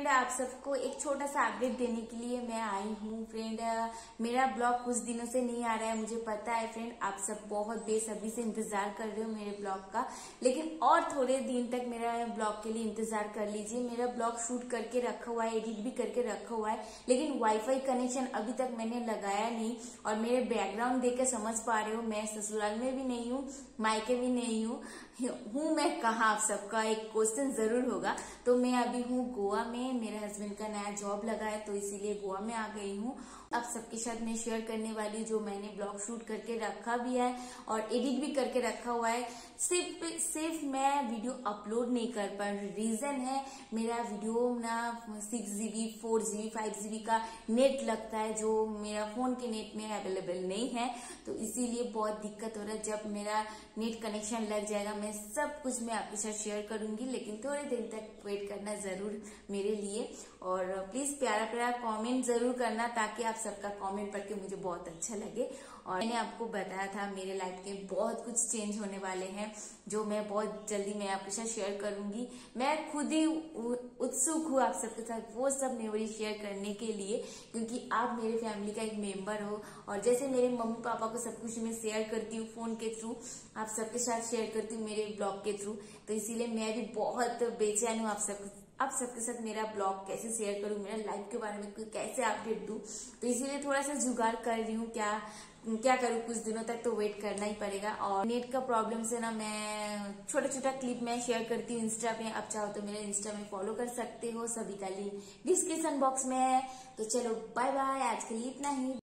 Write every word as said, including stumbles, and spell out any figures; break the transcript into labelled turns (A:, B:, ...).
A: Friend आप सबको एक छोटा सा अपडेट देने के लिए मैं आई हूँ। फ्रेंड मेरा ब्लॉग कुछ दिनों से नहीं आ रहा है, मुझे पता है फ्रेंड, आप सब बहुत बेसब्री से इंतजार कर रहे हो मेरे ब्लॉग का, लेकिन और थोड़े दिन तक मेरा ब्लॉग के लिए इंतजार कर लीजिए। मेरा ब्लॉग शूट करके रखा हुआ है, एडिट भी करके रखा हुआ है, लेकिन वाईफाई कनेक्शन अभी तक मैंने लगाया नहीं। और मेरे बैकग्राउंड देख के समझ पा रहे हो, मैं ससुराल में भी नहीं हूँ, मायके भी नहीं हूँ, हूँ मैं कहाँ, आप सबका एक क्वेश्चन जरूर होगा। तो मैं अभी हूँ गोवा में, मेरे हस्बैंड का नया जॉब लगा है तो इसीलिए गोवा में आ गई हूँ। अब सबके साथ मैं शेयर करने वाली जो मैंने ब्लॉग शूट करके रखा भी है और एडिट भी करके रखा हुआ है। सिर्फ सिर्फ मैं वीडियो अपलोड नहीं कर पा रही, रीजन है मेरा वीडियो ना six GB four GB five GB का नेट लगता है, जो मेरा फोन के नेट में अवेलेबल नहीं है, तो इसीलिए बहुत दिक्कत हो रहा है। जब मेरा नेट कनेक्शन लग जाएगा मैं सब कुछ मैं आपके साथ शेयर करूंगी, लेकिन थोड़े दिन तक वेट करना जरूर मेरे लिए। और प्लीज प्यारा प्यारा कमेंट जरूर करना, ताकि आप सबका कमेंट पढ़ के मुझे बहुत अच्छा लगे। और मैंने आपको बताया था मेरे लाइफ के बहुत कुछ चेंज होने वाले हैं, जो मैं बहुत जल्दी मैं आपके साथ शेयर करूंगी। मैं खुद ही उत्सुक हूँ आप सबके साथ वो सब मेमोरी शेयर करने के लिए, क्योंकि आप मेरे फैमिली का एक मेंबर हो। और जैसे मेरे मम्मी पापा को सब कुछ मैं शेयर करती हूँ फोन के थ्रू, आप सबके साथ शेयर करती हूँ मेरे ब्लॉग के थ्रू, तो इसीलिए मैं भी बहुत बेचैन हूँ आप सब आप सबके साथ मेरा ब्लॉग कैसे शेयर करूं, मेरा लाइफ के बारे में कैसे अपडेट दूं। तो इसीलिए थोड़ा सा जुगाड़ कर रही हूँ, क्या क्या करूँ, कुछ दिनों तक तो वेट करना ही पड़ेगा। और नेट का प्रॉब्लम से ना मैं छोटा छोटा क्लिप में शेयर करती हूँ इंस्टा पे, आप चाहो तो मेरे इंस्टा में फॉलो कर सकते हो, सभी का लिंक डिस्क्रिप्शन बॉक्स में है। तो चलो बाय बाय, आज के लिए इतना ही।